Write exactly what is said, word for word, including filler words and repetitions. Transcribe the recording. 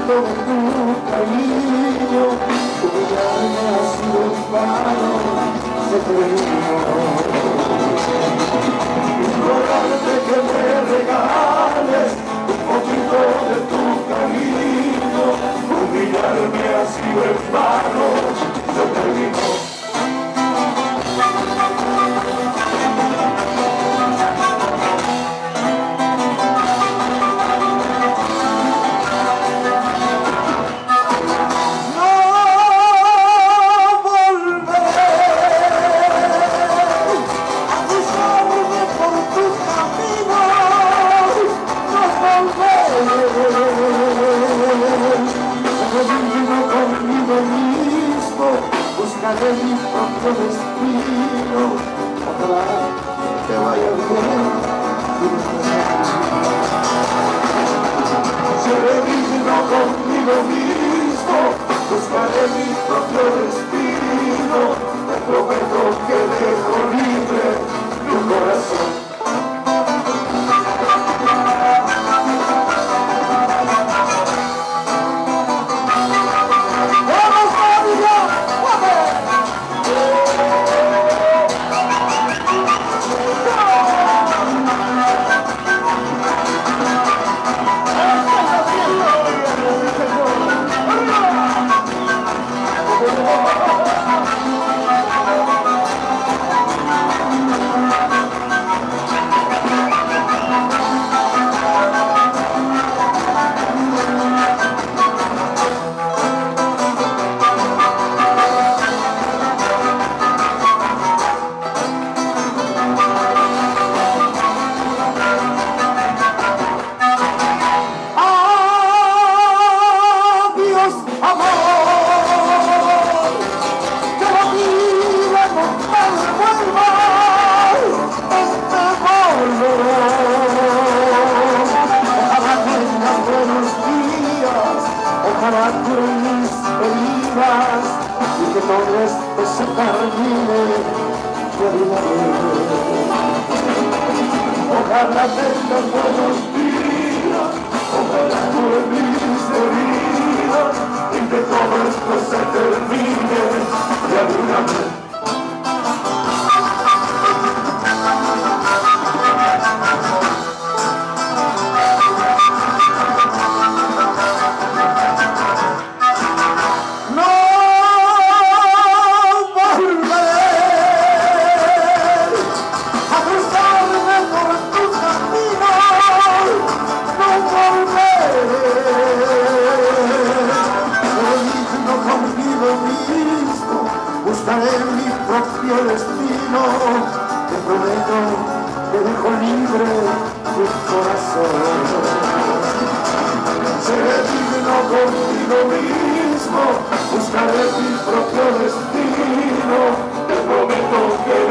de tu cariño, humillarme ha sido en vano, se terminó. Rogarte que me regales un poquito de tu cariño, humillarme ha sido en vano, se terminó. Buscaré mi propio destino, ojalá te vaya bien y seré digno conmigo mismo, buscaré mi propio destino, te prometo que dejo libre mi corazón. Ojalá curen mis heridas y que todo esto se termine de una vez. Ojalá tengan buenos días, ojalá curen mis heridas y que todo esto se termine de alguna vez. Buscaré mi propio destino, te prometo que dejo libre mi corazón. Seré digno contigo mismo, buscaré mi propio destino, te prometo que